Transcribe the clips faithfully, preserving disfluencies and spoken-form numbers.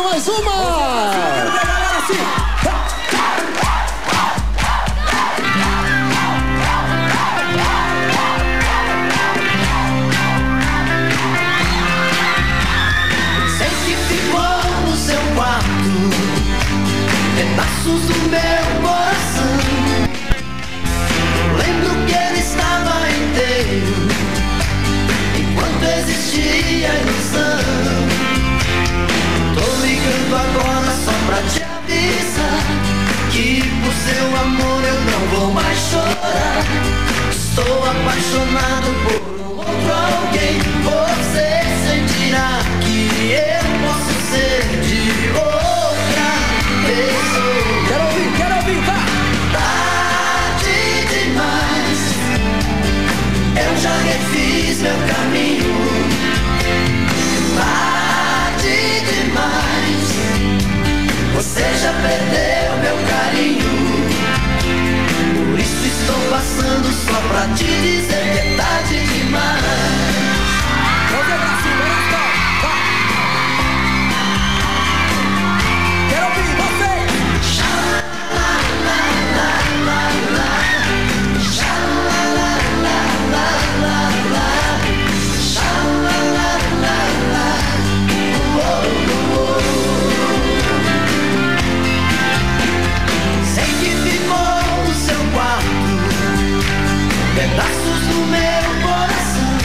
mais uma! Sei que ficou no seu quarto pedaços do meu coração. Lembro que ele estava inteiro enquanto existia ilusão. Tô ligando agora só pra te avisar que por seu amor eu não vou mais chorar. Estou apaixonado por um outro alguém. Você sentirá que eu posso ser de outra pessoa. Quero ouvir, quero ouvir, vá! Tarde demais, eu já refiz meu caminho. Tarde demais, você já perdeu meu carinho. Por isso estou passando só pra te dizer que é tarde demais. Vamos ver pra cima, olha só, vai! Quero ouvir, vocês! Sei que ficou no seu quarto pedaços do meu coração.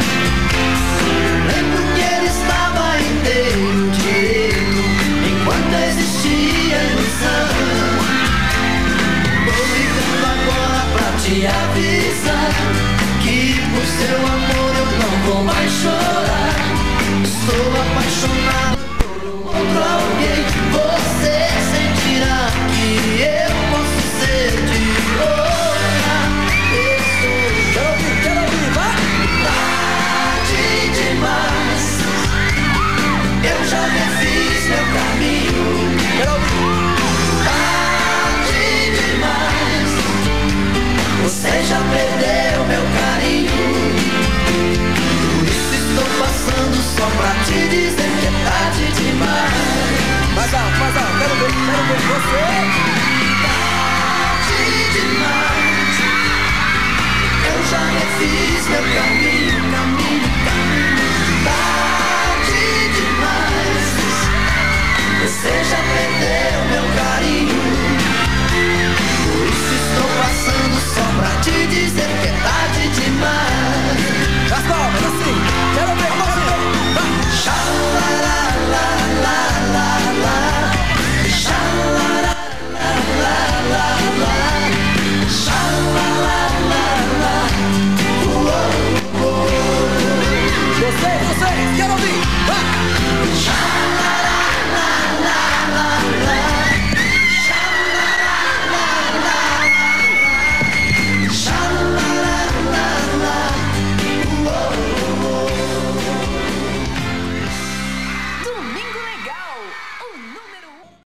Lembro que ele estava inteiro direito enquanto existia ilusão. Tô ligando agora pra te avisar que por seu amor